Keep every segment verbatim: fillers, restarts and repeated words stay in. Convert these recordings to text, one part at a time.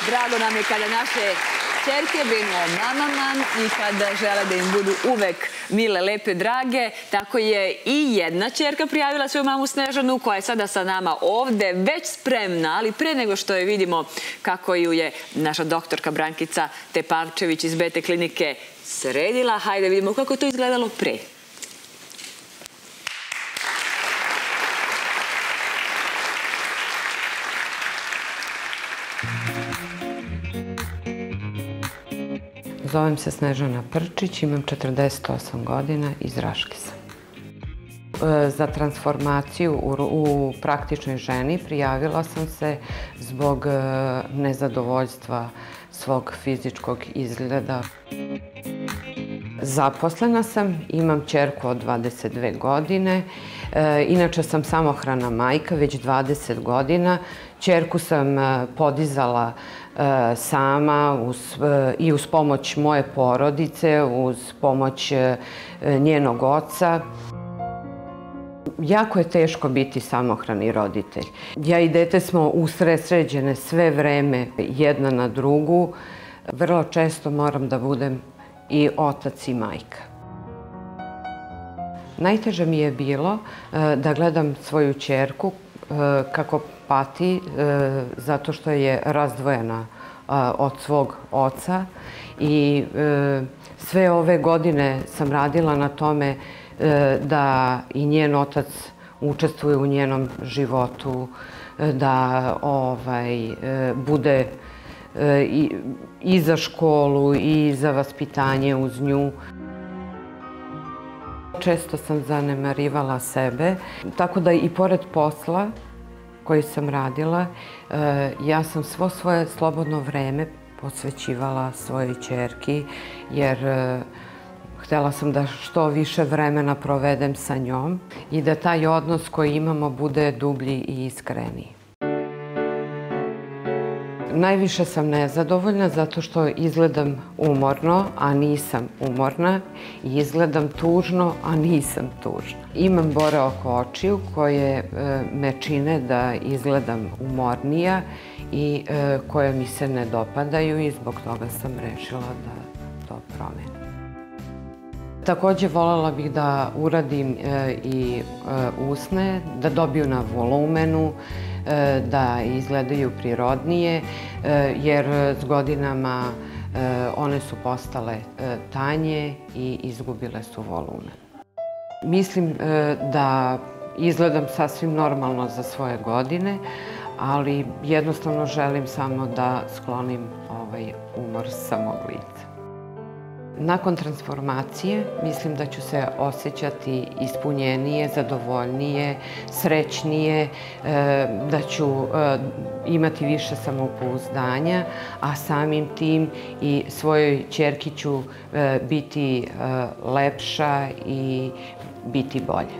Drago nam je kada naše ćerke brinu o mamama i kada žele da im budu uvek mile, lepe, drage. Tako je i jedna ćerka prijavila svoju mamu Snežanu, koja je sada sa nama ovde, već spremna, ali pre nego što je vidimo kako ju je naša doktorka Brankica Tepavčević iz Bete klinike sredila. Hajde vidimo kako je to izgledalo pre. Zovem se Snežana Prčić, imam četrdeset osam godina, iz Raške sam. Za transformaciju u praktičnoj ženi prijavila sam se zbog nezadovoljstva svog fizičkog izgleda. Zaposlena sam, imam ćerku od dvadeset dve godine, inače sam samohrana majka već dvadeset godina. Ćerku sam podizala sama i uz pomoć moje porodice, uz pomoć njenog oca. Jako je teško biti samohrani roditelj. Ja i dete smo usredsređene sve vreme jedna na drugu. Vrlo često moram da budem i otac i majka. Najteže mi je bilo da gledam svoju ćerku kako pati zato što je razdvojena od svog oca i sve ove godine sam radila na tome da i njen otac učestvuje u njenom životu, da bude i za školu i za vaspitanje uz nju. Često sam zanemarivala sebe, tako da i pored posla koji sam radila, ja sam svo svoje slobodno vreme posvećivala svojoj ćerki, jer htjela sam da što više vremena provedem sa njom i da taj odnos koji imamo bude dublji i iskreniji. Najviše sam nezadovoljna zato što izgledam umorno, a nisam umorna, i izgledam tužno, a nisam tužna. Imam bore oko očiju koje me čine da izgledam umornija i koje mi se ne dopadaju i zbog toga sam rešila da to promenim. Također voljela bih da uradim i usne, da dobiju na volumenu, da izgledaju prirodnije, jer s godinama one su postale tanje i izgubile su volumen. Mislim da izgledam sasvim normalno za svoje godine, ali jednostavno želim samo da sklonim ovaj umor sa mog lica. Nakon transformacije mislim da ću se osjećati ispunjenije, zadovoljnije, srećnije, da ću imati više samopouzdanja, a samim tim i svojoj ćerki ću biti lepša i biti bolje.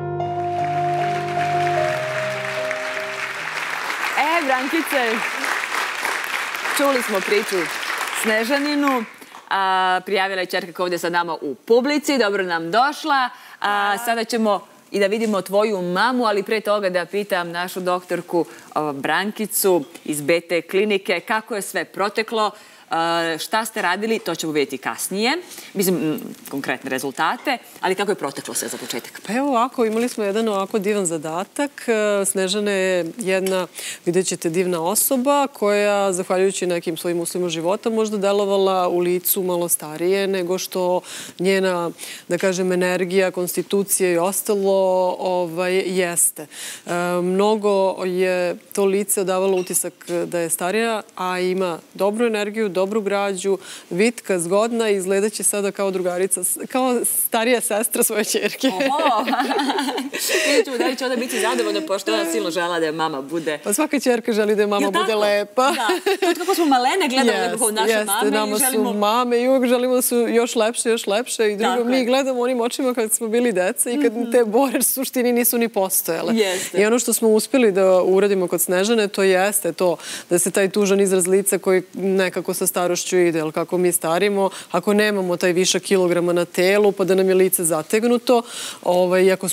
E, Brankice, čuli smo priču Snežaninu. Prijavila je ćerka koja ovdje sa nama u publici. Dobro nam došla. Sada ćemo i da vidimo tvoju mamu, ali pre toga da pitam našu doktorku Brankicu iz Bete klinike kako je sve proteklo, šta ste radili, to ćemo vidjeti kasnije. Mislim, konkretne rezultate, ali kako je proteklo sve za početak? Pa evo ovako, imali smo jedan ovako divan zadatak. Snežana je jedna, vidjet ćete, divna osoba koja, zahvaljujući nekim svojim uslovima života, možda delovala u licu malo starije nego što njena, da kažem, energija, konstitucija i ostalo jeste. Mnogo je to lice odavalo utisak da je starija, a ima dobru energiju, dobru građu, vitka, zgodna i izgledat će sada kao drugarica, kao starija sestra svoje ćerke. Oho! Vidjet ćemo da li će ona biti zadovoljna, pošto ona silno žela da je mama bude... Pa svaka ćerka želi da je mama bude lepa. Da. Kako smo malene gledali nekako naše mame i želimo... Nama su mame i uvijek želimo da su još lepše, još lepše. I drugo, mi gledamo onim očima kad smo bili deca i kad te bore suštini nisu ni postojale. I ono što smo uspjeli da uradimo kod Snežane, to jeste to da se taj tužan izraz lica koji nekako sa starošću ide, ali kako mi starimo, ako nemamo taj višak kilograma na telu, pa da nam je lice zategnuto, iako smo vitki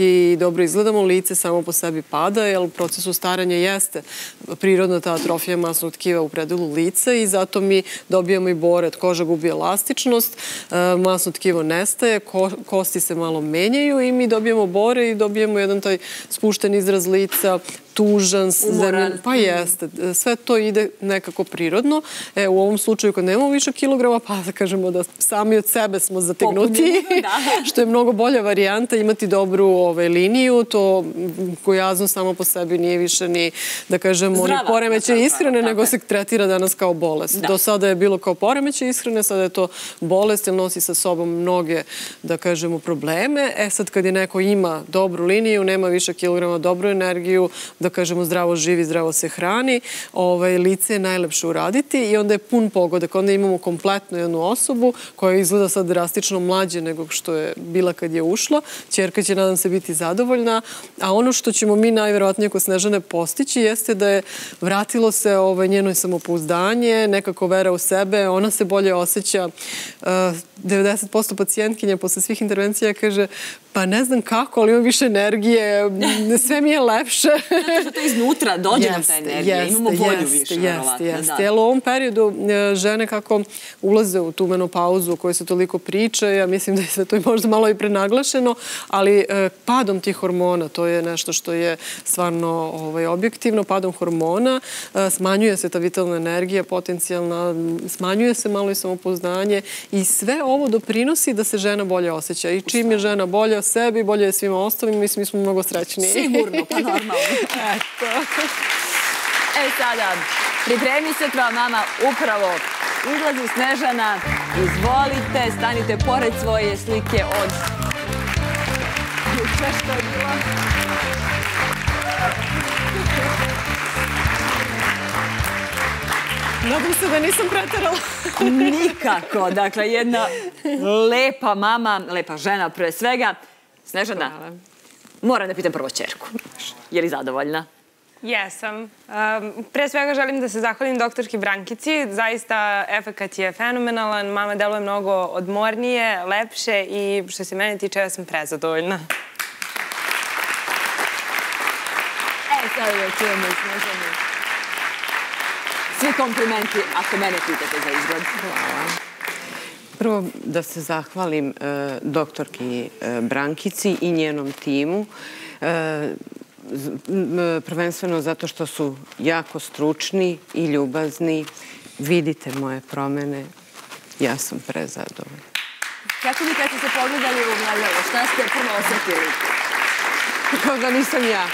i dobro izgledamo, lice samo po sebi pada, jer u procesu staranja jeste prirodna ta atrofija masnog tkiva u predelu lica i zato mi dobijamo i boret, koža gubi elastičnost, masno tkivo nestaje, kosti se malo menjaju i mi dobijemo bore i dobijemo jedan taj spušten izraz lica, tužan, umoran. Pa jeste. Sve to ide nekako prirodno. E, u ovom slučaju kad nemamo više kilograma, pa da kažemo da sami od sebe smo zategnuti, što je mnogo bolja varijanta, imati dobru liniju, to gojazno samo po sebi nije više ni, da kažemo, ni poremećaj ishrane, nego se tretira danas kao bolest. Do sada je bilo kao poremećaj ishrane, sada je to bolest, jer nosi sa sobom mnoge, da kažemo, probleme. E sad kad je neko ima dobru liniju, nema više kilograma, dobru energiju, da kažemo zdravo živi, zdravo se hrani, lice je najlepše uraditi i onda je pun pogodak. Onda imamo kompletnu jednu osobu koja izgleda sad drastično mlađe nego što je bila kad je ušla. Ćerka će, nadam se, biti zadovoljna. A ono što ćemo mi najverovatnije kod Snežane postići jeste da je vratilo se njeno samopouzdanje, nekako vera u sebe, ona se bolje osjeća. devedeset posto pacijentkinja posle svih intervencija kaže pa ne znam kako, ali imam više energije, sve mi je lepše. Zato što to iznutra dođe nam ta energija, imamo volju više, verovatno. Jeste, jeste. U ovom periodu žene kako ulaze u tu menopauzu o kojoj se toliko priča, ja mislim da je sve to možda malo i prenaglašeno, ali padom tih hormona, to je nešto što je stvarno objektivno, padom hormona, smanjuje se ta vitalna energija, potencijalna, smanjuje se malo i samopouzdanje i sve ovo doprinosi da se žena bolje osjeća. I čim je žena bolja sebi, bolje je svima ostalim, mislim, mi smo mnogo srećniji. Sigurno, pa normalno. Eto. E sada, pripremi se tvoja mama, upravo izlazi Snežana, izvolite, stanite pored svoje slike od sve što je bilo. Nadam se da nisam preterala. Nikako. Dakle, jedna lepa mama, lepa žena pre svega. Snežana, moram da pitam prvo ćerku. Je li zadovoljna? Jesam. Pre svega želim da se zahvalim doktorki Brankici. Zaista efekat je fenomenalan. Mama deluje mnogo odmornije, lepše i što se mene tiče, ja sam prezadovoljna. E, sada da čujemo i Snežanu. Svi komplimenti, ako mene pitate za izgled. Hvala. Prvo da se zahvalim doktorki Brankici i njenom timu. Prvenstveno zato što su jako stručni i ljubazni. Vidite moje promene. Ja sam prezadovoljna. Kako vi kad ste se pogledali u gledalo? Šta ste prvo osjetili? Kao da nisam ja.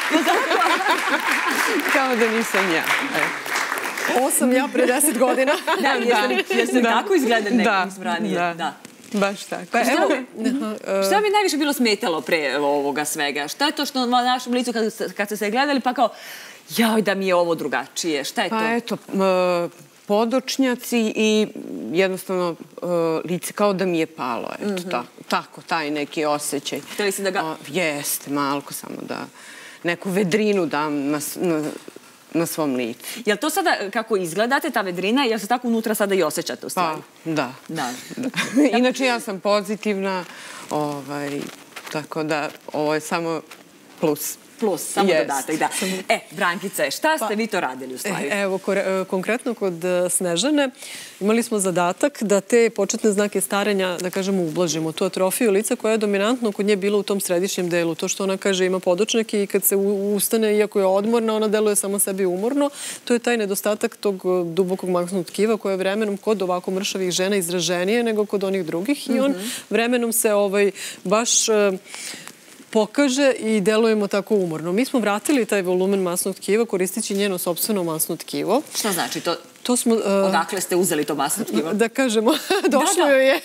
Kao da nisam ja. Ovo sam ja pre deset godina. Da, jeste li tako izgledali nekom ranije? Da, baš tako. Šta mi najviše bilo smetalo pre ovoga svega? Šta je to što na našem licu kad ste se gledali pa kao joj da mi je ovo drugačije? Šta je to? Pa eto, podočnjaci i jednostavno lice kao da mi je palo. Eto, tako, taj neki osjećaj. Htjeli si da ga... Jeste, malko samo da neku vedrinu dam na svom licu. Je li to sada kako izgledate, ta vedrina, jel se tako unutra sada i osjećate u stvari? Pa, da. Inače, ja sam pozitivna, tako da ovo je samo plus. Plus, samo dodatak, da. E, Brankice, šta ste vi to radili u stvari? Evo, konkretno kod Snežane imali smo zadatak da te početne znake starenja, da kažemo, ublažimo. Tu atrofiju lica koja je dominantno kod nje bila u tom središnjem delu. To što ona kaže ima podočnjake i kad se ustane, iako je odmorna, ona deluje samo sebi umorno. To je taj nedostatak tog dubokog masnog tkiva koje je vremenom kod ovako mršavih žena izraženije nego kod onih drugih i on vremenom se baš pokaže i delujemo tako umorno. Mi smo vratili taj volumen masnog tkiva koristići njeno sopstveno masno tkivo. Šta znači to? To smo... Odakle ste uzeli to masno tkivo? Da kažemo, došlo joj je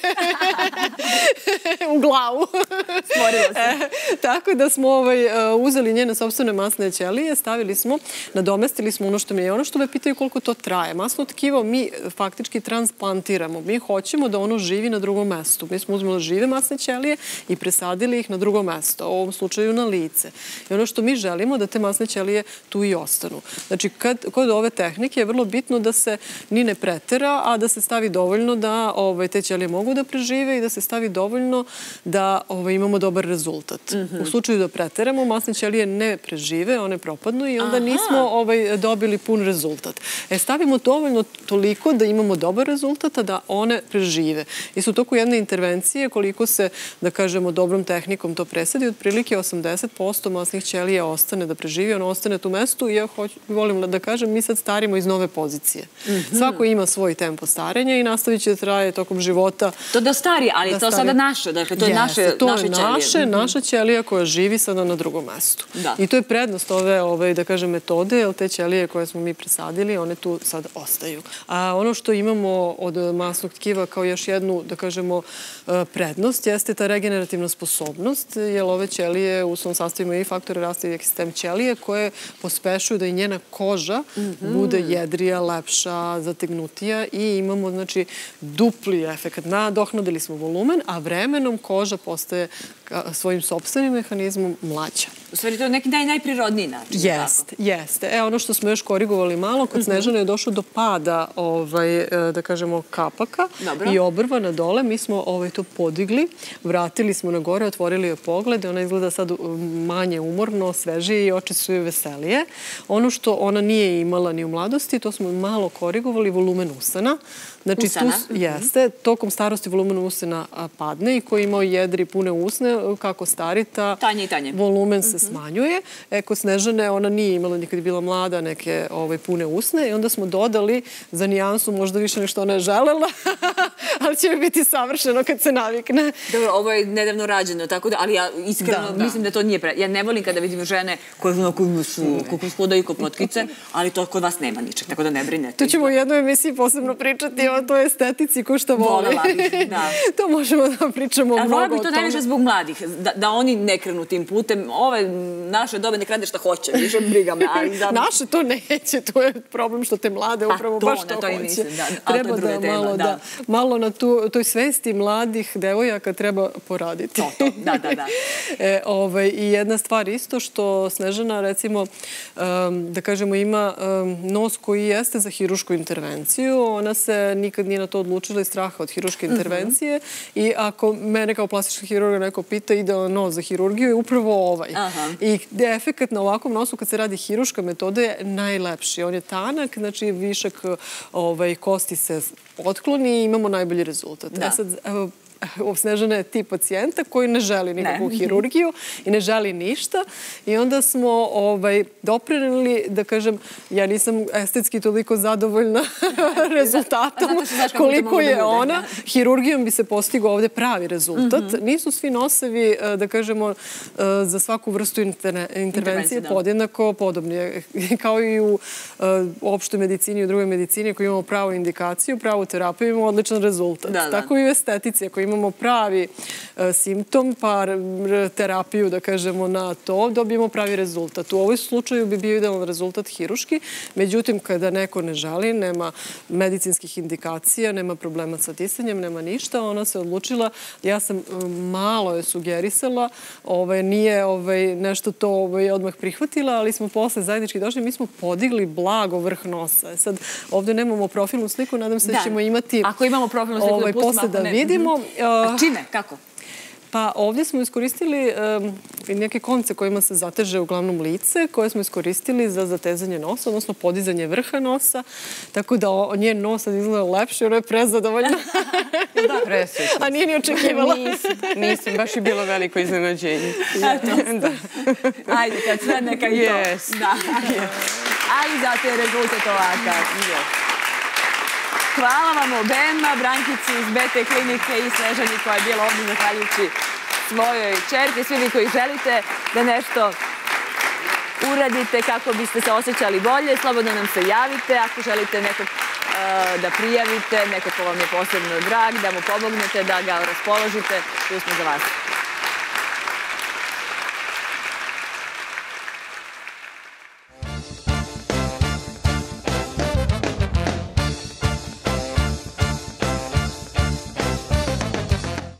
u glavu. Stvorilo se. Tako da smo uzeli njene sopstvene masne ćelije, stavili smo, nadomestili smo ono što mi je. Ono što me pitaju koliko to traje. Masno tkivo mi faktički transplantiramo. Mi hoćemo da ono živi na drugom mestu. Mi smo uzmeli žive masne ćelije i presadili ih na drugo mesto, u ovom slučaju na lice. I ono što mi želimo da te masne ćelije tu i ostanu. Znači, kod ove tehnike je vrlo bitno da se se ni ne pretera, a da se stavi dovoljno da te ćelije mogu da prežive i da se stavi dovoljno da imamo dobar rezultat. U slučaju da preteramo, masne ćelije ne prežive, one propadnu i onda nismo dobili pun rezultat. E, stavimo dovoljno toliko da imamo dobar rezultat, a da one prežive. I su u toku jedne intervencije, koliko se, da kažemo, dobrom tehnikom to presadi, otprilike osamdeset posto masnih ćelija ostane da preživi, ono ostane tu mestu i ja volim da kažem, mi sad starimo iz nove pozicije. Svako ima svoj tempo starenja i nastavit će da traje tokom života. To da stari, ali to sada naše, dakle, to je naše ćelije. To je naše, naša ćelija koja živi sada na drugom mestu. I to je prednost ove, da kažem, metode, jer te ćelije koje smo mi presadili, one tu sad ostaju. A ono što imamo od masnog tkiva kao još jednu, da kažemo, prednost, jeste ta regenerativna sposobnost, jer ove ćelije u svom sastavu imaju i faktore rasta i ekosistem ćelije koje pospešuju da i njena koža bude jedrija, lepša, zategnutija i imamo, znači, dupli efekt. Nadoknadili smo volumen, a vremenom koža postaje svojim sopstvenim mehanizmom mlađa. U stvari, to je neki najprirodniji način. Jeste, jeste. E, ono što smo još korigovali malo, kod Snežane je došlo do pada, da kažemo, kapaka i obrva na dole. Mi smo to podigli, vratili smo na gore, otvorili joj pogled i ona izgleda sad manje umorno, svežije i oči su joj veselije. Ono što ona nije imala ni u mladosti, to smo malo korigovali, volumen usana. Usana? Jeste. Tokom starosti volumen usana padne i ko je imao jedri pune usne, kako stari, ta volumen se smanjuje. E, kod Snežane ona nije imala nikad je bila mlada neke pune usne i onda smo dodali za nijansu možda više nego što ona je želela, ali će biti savršeno kad se navikne. Dobro, ovo je nedavno rađeno, tako da, ali ja iskreno mislim da to nije pre... Ja ne volim kada vidim žene koje su kako spodaju ko potkice, ali to kod vas nema ničeg, tako da ne brinete. To ćemo u jednoj emisiji posebno pričati o toj estetici ko šta voli. Volela bih, da. To možemo da pričamo mnogo o tome. Volela bih to najviše zbog mladih, da oni ne krenu tim putem. Ove naše dobe nek rade šta hoće, više briga me. Naše to neće, to je problem što te mlade upravo baš to hoće. Treba da malo na toj svesti mladih devojaka treba poraditi. To, to, da, da, da. I jedna stvar isto što Snežana, recimo, da kažemo, ima nos koji jeste za hirušku intervenciju. Ona se nikad nije na to odlučila iz straha od hiruške intervencije i ako mene kao plastička hirurga neko pita ide nos za hirurgiju je upravo ovaj. I efekt na ovakvom nosu kad se radi hiruška metoda je najlepši. On je tanak, znači višak kosti se otkloni i imamo najbolji rezultat. Snežana je tip pacijenta koji ne želi nikakvu hirurgiju i ne želi ništa i onda smo doprinili, da kažem, ja nisam estetski toliko zadovoljna rezultatom koliko je ona. Hirurgijom bi se postigao ovde pravi rezultat. Nisu svi nosevi, da kažemo, za svaku vrstu intervencije podjednako podobni. Kao i u opštoj medicini i u drugoj medicini, ako imamo pravu indikaciju, pravu terapiju, imamo odličan rezultat. Tako i u estetici, ako imamo pravi simptom, pa terapiju, da kažemo, na to, dobijemo pravi rezultat. U ovoj slučaju bi bio idealan rezultat hiruški, međutim, kada neko ne želi, nema medicinskih indikacija, nema problema sa disanjem, nema ništa, ona se odlučila, ja sam malo je sugerisala, nije nešto to odmah prihvatila, ali smo posle zajednički došli, mi smo podigli blago vrh nosa. Sad, ovde nemamo profilnu sliku, nadam se da ćemo imati posle da vidimo. Čime? Kako? Pa ovdje smo iskoristili neke konce kojima se zateže uglavnom lice, koje smo iskoristili za zatezanje nosa, odnosno podizanje vrha nosa, tako da njen nos sad izgleda lepše, ona je prezadovoljna. Da, presvećno. A nije ni očekivala. Nisam, baš je bilo veliko iznenađenje. Ajde, kad sve neka i to. Ali zato je rezultat ovakav. Hvala vam obema, Brankici iz B T klinike i Snežani koja je bila ovdje zahvaljujući svojoj čerke. Svi vi koji želite da nešto uradite kako biste se osjećali bolje, slobodno nam se javite. Ako želite nekog da prijavite, neko ko vam je posebno drag, da mu pomognete, da ga raspoložite, tu smo za vas.